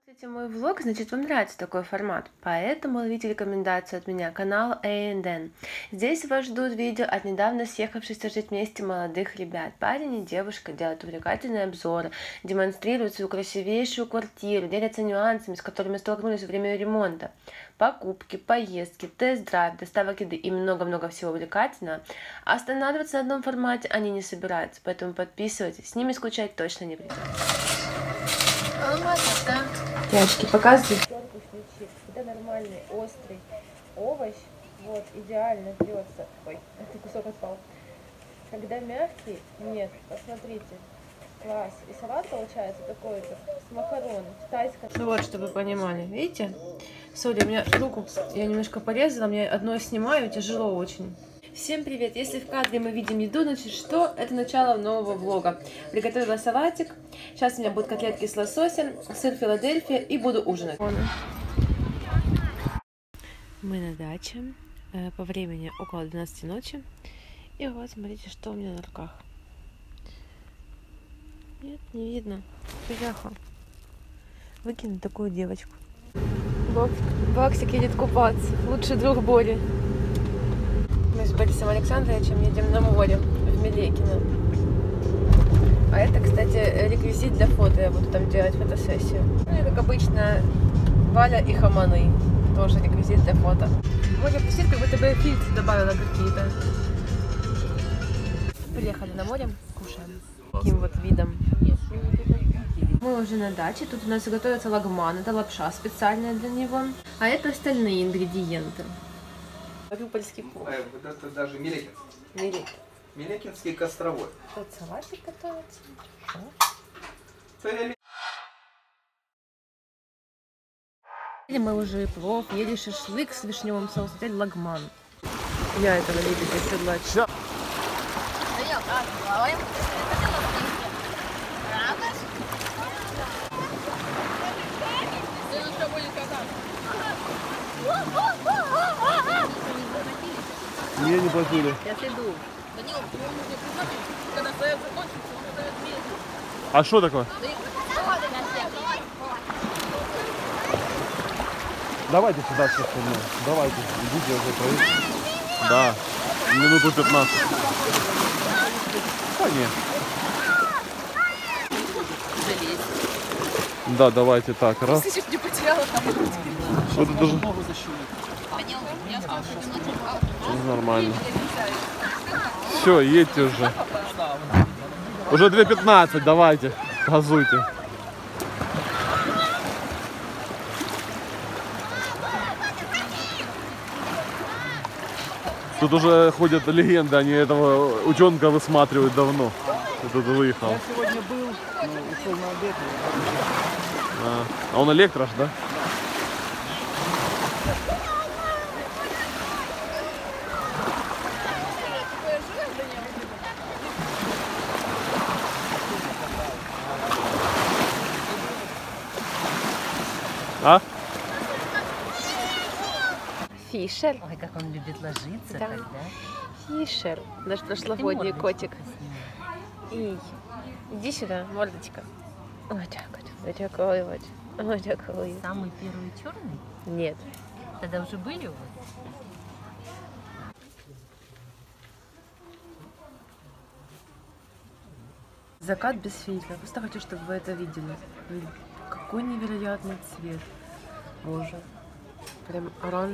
Смотрите мой влог, значит, вам нравится такой формат, поэтому ловите рекомендацию от меня, канал A&N. Здесь вас ждут видео от недавно съехавшихся жить вместе молодых ребят. Парень и девушка делают увлекательные обзоры, демонстрируют свою красивейшую квартиру, делятся нюансами, с которыми столкнулись во время ремонта. Покупки, поездки, тест-драйв, доставок еды и много-много всего увлекательного. А останавливаться на одном формате они не собираются, поэтому подписывайтесь, с ними скучать точно не придется. Девочки, показывай. Это нормальный острый овощ, вот, идеально трется. Ой, это кусок отпал. Когда мягкий, нет, посмотрите. Класс. И салат получается такой-то с макарон, тайская. Ну вот, чтобы вы понимали, видите? Сори, у меня руку я немножко порезала, мне одно снимаю, тяжело очень. Всем привет! Если в кадре мы видим еду, значит что? Это начало нового влога. Приготовила салатик. Сейчас у меня будут котлетки с лососем, сыр Филадельфия и буду ужинать. Мы на даче. По времени около 12 ночи. И вот, смотрите, что у меня на руках. Нет, не видно. Бляха. Выкину такую девочку. Баксик едет купаться. Лучший друг Бори. Мы с Борисом Александровичем едем на море в Мелекино. А это, кстати, реквизит для фото. Я буду там делать фотосессию. Ну и, как обычно, Валя и хаманы. Тоже реквизит для фото. Море пустит, как будто бы фильтры добавила какие-то. Приехали на море, кушаем. Таким вот видом. Мы уже на даче. Тут у нас готовится лагман. Это лапша специальная для него. А это остальные ингредиенты. Мариупольский плов. Это даже Мелекинский. Мелекинский костровой. Тут салатик готовится. Мы уже и плов, ели шашлык с вишневым соусом, теперь лагман. Я этого любителя седлать. Мне не платили. Сейчас иду. А что такое? Давайте сюда все остальное. Давайте, идите уже проверить. Да, минуту 15. Конечно. Да, давайте так, раз. Ты чуть не потеряла там. Вот это даже... Нормально. Все, едьте уже. Уже 2:15, давайте, газуйте. Тут уже ходят легенды, они этого утенка высматривают давно. Кто тут выехал. Я сегодня был, ушел на обед. А он электрош, да? А? Фишер. Ой, как он любит ложиться Да. тогда. Фишер. Наш прошлогодний котик. И иди сюда, мордочка. Вот так вот. Вот такой вот. Вот такой. Самый первый черный? Нет. Тогда уже были у вас? Закат без фильтра. Просто хочу, чтобы вы это видели. Блин, какой невероятный цвет. Боже. Прям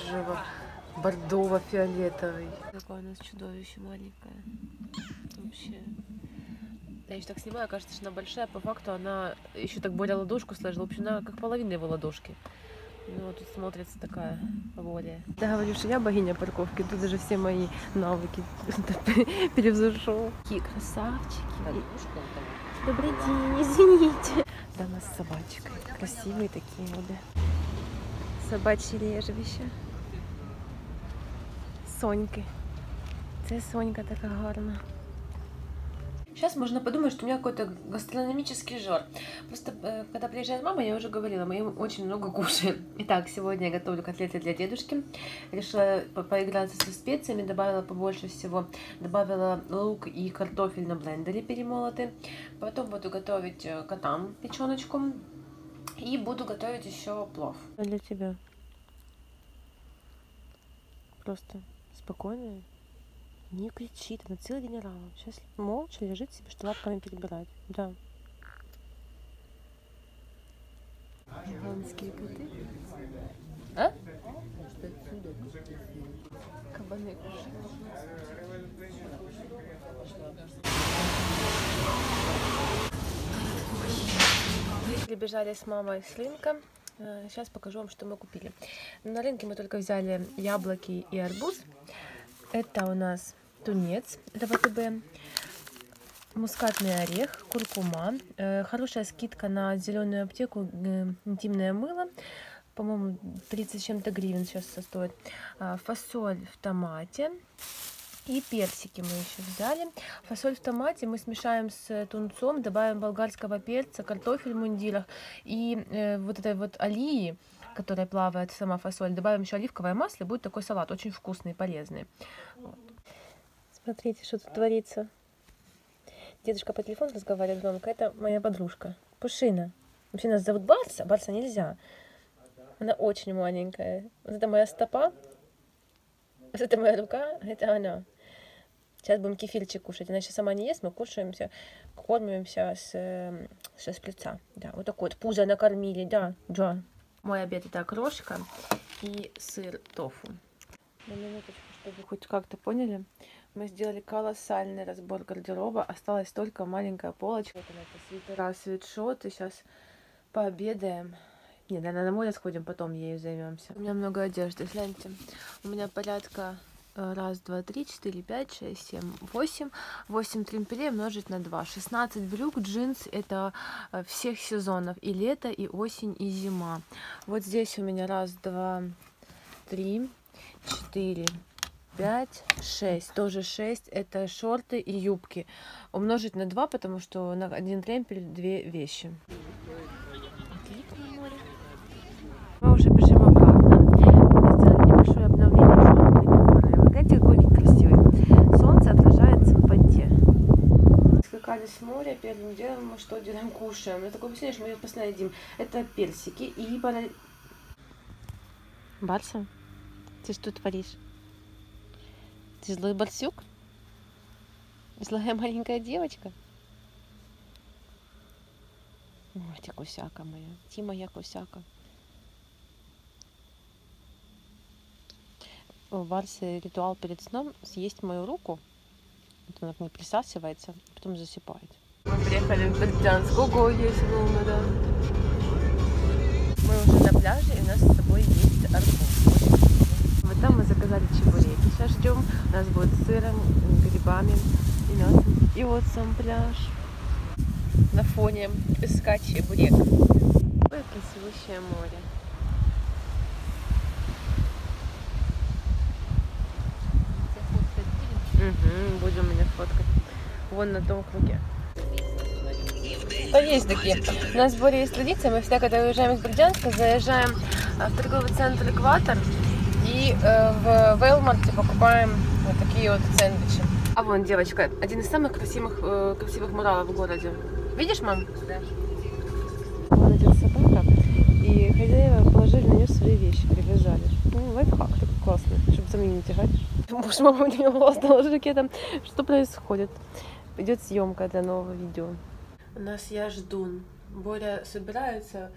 оранжево-бордово-фиолетовый. Какое у нас чудовище маленькое. Вообще. Я еще так снимаю, кажется, что она большая. По факту она еще так более ладошку сложила. В общем, она как половина его ладошки. Ну, тут смотрится такая более. Я говорю, что я богиня парковки. Тут даже все мои навыки перевзошел. Какие красавчики. Добрый день, извините. Дама с собачкой. Красивые такие вот. Собачье лежбище. Соньки. Це Сонька така гарна. Сейчас можно подумать, что у меня какой-то гастрономический жор. Просто когда приезжает мама, я уже говорила, мы очень много кушаем. Итак, сегодня я готовлю котлеты для дедушки. Решила поиграться со специями, добавила побольше всего. Добавила лук и картофель на блендере перемолотый. Потом буду готовить котам печеночку. И буду готовить еще плов. Для тебя. Просто спокойно. Не кричит, она целый генерал. Сейчас молча лежит себе, что лапками перебирать. Да. Голландские коты. А? Кабаны кушают. Прибежали с мамой с рынка. Сейчас покажу вам, что мы купили. На рынке мы только взяли яблоки и арбуз. Это у нас тунец, это ВТБ, мускатный орех, куркума, хорошая скидка на зеленую аптеку, интимное мыло, по-моему, 30 с чем-то гривен сейчас стоит, фасоль в томате и персики мы еще взяли. Фасоль в томате мы смешаем с тунцом, добавим болгарского перца, картофель в мундирах и вот этой вот олии, которая плавает сама фасоль, добавим еще оливковое масло, и будет такой салат, очень вкусный и полезный. Вот. Смотрите, что тут творится. Дедушка по телефону разговаривает громко. Это моя подружка Пушина. Вообще нас зовут Барса. Барса нельзя. Она очень маленькая. Вот это моя стопа. Вот это моя рука. Это она. Сейчас будем кефирчик кушать. Она сейчас сама не ест, мы кушаемся, кормимся с шприца. Да, вот такой вот пузо накормили. Да, да. Мой обед это окрошка и сыр тофу. На минуточку, чтобы вы хоть как-то поняли, мы сделали колоссальный разбор гардероба. Осталась только маленькая полочка. Вот она, это свитера, свитшоты. Сейчас пообедаем. Нет, наверное, на море сходим, потом ею займемся. У меня много одежды, гляньте. У меня порядка 1, 2, 3, 4, 5, 6, 7, 8. 8 тремпелей умножить на 2. 16 брюк, джинс. Это всех сезонов. И лето, и осень, и зима. Вот здесь у меня 1, 2, 3, 4, 5, 6. Тоже 6. Это шорты и юбки. Умножить на 2, потому что на один тремпель 2 вещи. Мы уже бежим обратно. Мы сделали небольшое обновление. Видите, какой вид красивый. Солнце отражается в воде. Скакали с моря. Первым делом мы что делаем? Кушаем. Это такое впечатление, что мы ее постоянно едим. Это персики и Барса, ты что творишь? Ты злой барсюк? Злая маленькая девочка? Ой, ты кусяка моя. Ты моя кусяка. У Барсы ритуал перед сном съесть мою руку. Вот она к ней присасывается, потом засыпает. Мы приехали в Бердянск. Ого, есть волны, да. Мы уже на пляже, и у нас с собой есть арбуз. Вот там мы заказали чебуреки. Сейчас ждем. У нас будет с сыром, грибами и мясом. И вот сам пляж. На фоне песка чебурек. Ой, красивущее море. Угу, будем меня фоткать. Вон на том круге. Есть такие. У нас в Боре есть традиция. Мы всегда, когда уезжаем из Бердянска, заезжаем в торговый центр «Экватор» и в Велмарте покупаем вот такие вот сэндвичи. А вон девочка, один из самых красивых муралов в городе. Видишь, мам? Да. Вон идет собака, и хозяева положили на нее свои вещи, привязали. Ну, лайфхак такой классный, чтобы за мной не тягать. Может, мама у нее волос наложила ракетом. Что происходит? Идет съемка для нового видео. У нас я жду. Боря собирается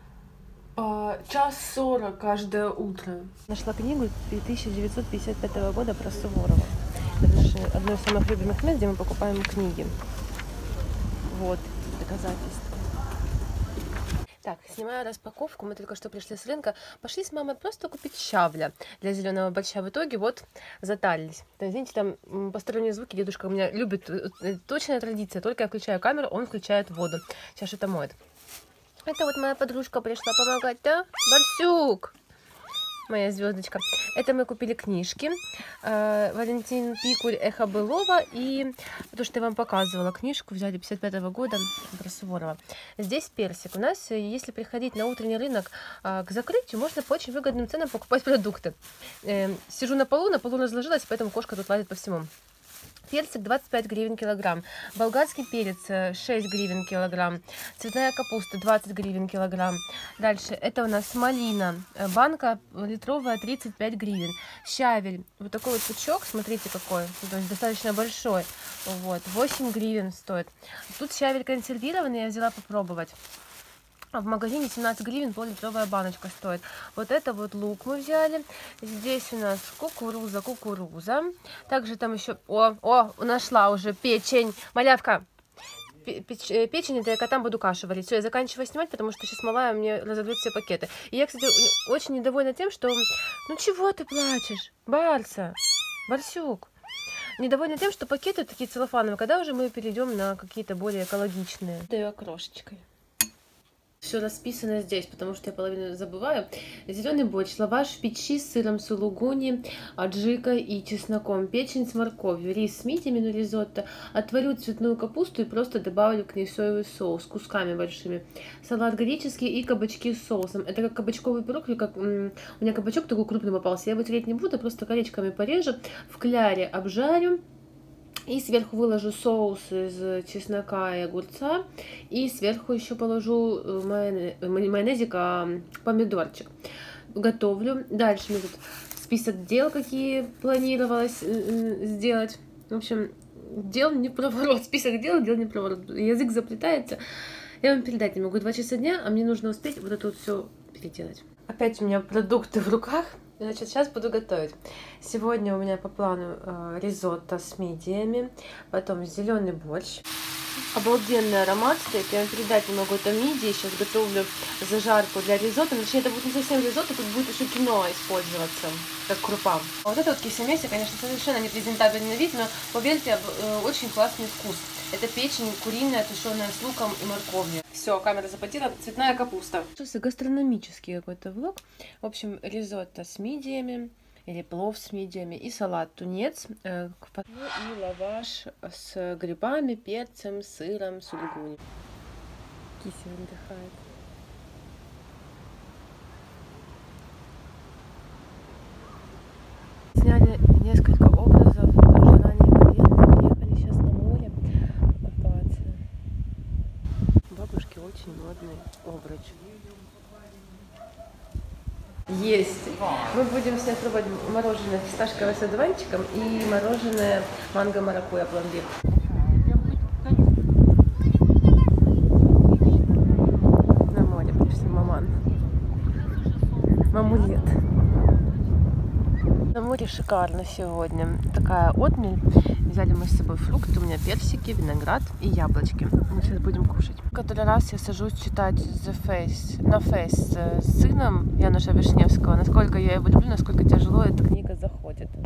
1:40 каждое утро. Нашла книгу 1955 года про Суворова. Это одно из самых любимых мест, где мы покупаем книги. Вот доказательства. Так, снимаю распаковку. Мы только что пришли с рынка. Пошли с мамой просто купить щавля для зеленого борща. В итоге вот затарились. Извините, там посторонние звуки. Дедушка у меня любит. Точная традиция. Только я включаю камеру, он включает воду. Сейчас что-то моет. Это вот моя подружка пришла помогать, да? Барсюк! Моя звездочка. Это мы купили книжки. Валентин Пикуль, Эхо былого. И то, что я вам показывала, книжку взяли 55-го года про Суворова. Здесь персик. У нас, если приходить на утренний рынок к закрытию, можно по очень выгодным ценам покупать продукты. Сижу на полу разложилась, поэтому кошка тут лазит по всему. Персик 25 гривен килограмм. Болгарский перец 6 гривен килограмм. Цветная капуста 20 гривен килограмм. Дальше это у нас малина. Банка литровая 35 гривен. Щавель. Вот такой вот пучок, смотрите какой. То есть достаточно большой. Вот, 8 гривен стоит. Тут щавель консервированный, я взяла попробовать. А в магазине 17 гривен пол-литровая баночка стоит. Вот это вот лук мы взяли. Здесь у нас кукуруза. Также там еще... нашла уже печень. Малявка. Печень, это я котам буду кашу варить. Все, я заканчиваю снимать, потому что сейчас малая мне разобьет все пакеты. И я, кстати, очень недовольна тем, что... Ну чего ты плачешь, Барсюк? Недовольна тем, что пакеты такие целлофановые. Когда уже мы перейдем на какие-то более экологичные? Даю окрошечкой. Все расписано здесь, потому что я половину забываю. Зеленый борщ, лаваш в печи с сыром сулугуни, аджикой и чесноком, печень с морковью, рис с мидиями на ризотто. Отварю цветную капусту и просто добавлю к ней соевый соус кусками большими. Салат греческий и кабачки с соусом. Это как кабачковый пирог, или как у меня кабачок такой крупный попался. Я его тереть не буду, просто колечками порежу, в кляре обжарю. И сверху выложу соус из чеснока и огурца. И сверху еще положу майонезик, помидорчик. Готовлю. Дальше у меня тут список дел, какие планировалось сделать. В общем, дел не проворот. Список дел не проворот. Язык заплетается. Я вам передать не могу. 2 часа дня, а мне нужно успеть вот это вот все переделать. Опять у меня продукты в руках. Значит, сейчас буду готовить. Сегодня у меня по плану ризотто с мидиями, потом зеленый борщ. Обалденный аромат стоит, я вам передать не могу, это мидии. Сейчас готовлю зажарку для ризотто. Точнее, это будет не совсем ризотто, тут будет еще киноа использоваться, как крупа. Вот это вот кисемеси, конечно, совершенно не презентабельный вид, но, поверьте, очень классный вкус. Это печень куриная, тушеная с луком и морковью. Все, камера запотела. Цветная капуста. Что гастрономический какой-то влог. В общем, ризотто с мидиями. Или плов с мидиями. И салат тунец. И лаваш с грибами, перцем, сыром, сулугуни. Кися отдыхает. Сняли несколько образов. Жара неимоверная. Приехали сейчас на море покупаться. Бабушки очень модный обруч. Есть. Мы будем сейчас пробовать мороженое фисташковое с одуванчиком и мороженое манго-маракуйя пломбир. На море пришли, маман. Мамулет. На море шикарно сегодня. Такая отмель. Взяли мы с собой фрукты. У меня персики, виноград и яблочки. Мы сейчас будем кушать. В который раз я сажусь читать The Face, на Face с сыном Януша Вишневского. Насколько я его люблю, насколько тяжело эта книга заходит.